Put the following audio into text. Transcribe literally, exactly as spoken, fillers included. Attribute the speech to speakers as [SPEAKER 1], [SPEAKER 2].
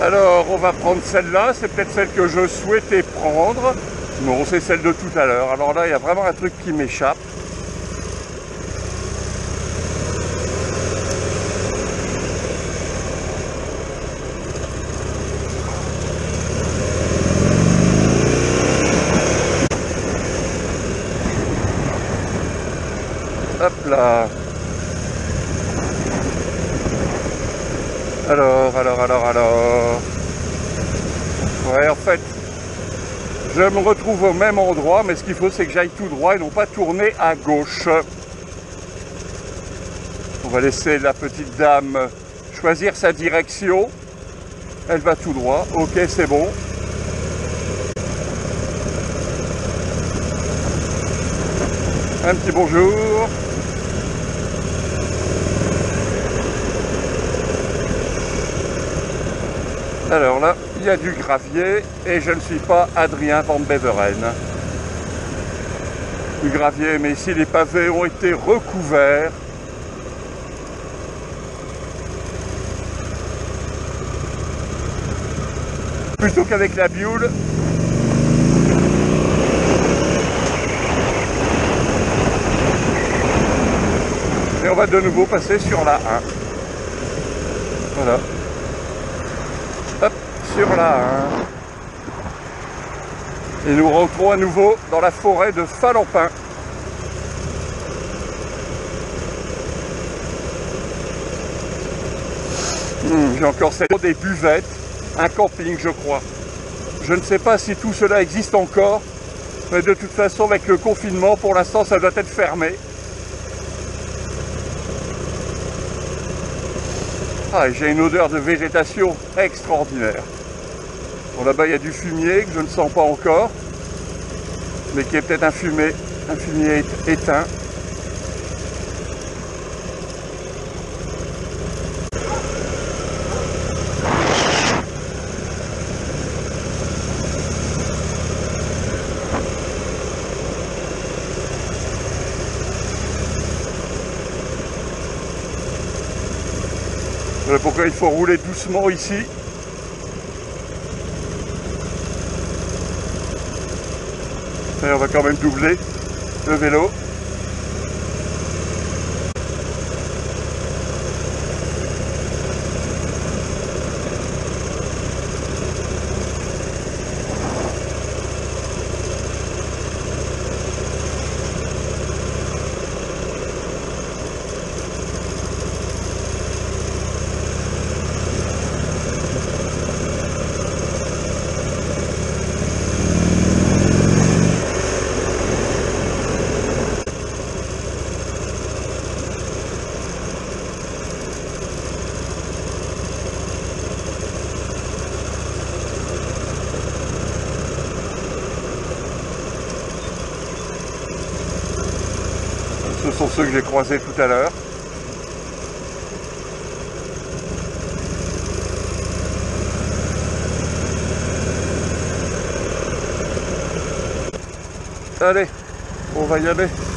[SPEAKER 1] Alors, on va prendre celle-là, c'est peut-être celle que je souhaitais prendre. Non, c'est celle de tout à l'heure. Alors là, il y a vraiment un truc qui m'échappe. Hop là. Alors, alors, alors, alors... Ouais, en fait, je me retrouve au même endroit, mais ce qu'il faut, c'est que j'aille tout droit et non pas tourner à gauche. On va laisser la petite dame choisir sa direction. Elle va tout droit. Ok, c'est bon. Un petit bonjour. Alors là, il y a du gravier et je ne suis pas Adrien Van Beveren. Du gravier, mais ici les pavés ont été recouverts. Plutôt qu'avec la bioule. Et on va de nouveau passer sur la un. Voilà. Hop, sur la un. Et nous rentrons à nouveau dans la forêt de Falampin. Mmh, j'ai encore cette des buvettes, un camping je crois. Je ne sais pas si tout cela existe encore, mais de toute façon avec le confinement, pour l'instant ça doit être fermé. Ah, j'ai une odeur de végétation extraordinaire. Bon, là-bas il y a du fumier que je ne sens pas encore, mais qui est peut-être un fumier, un fumier éteint. Voilà pourquoi il faut rouler doucement ici. Et on va quand même doubler le vélo. Ce sont ceux que j'ai croisés tout à l'heure. Allez, on va y aller.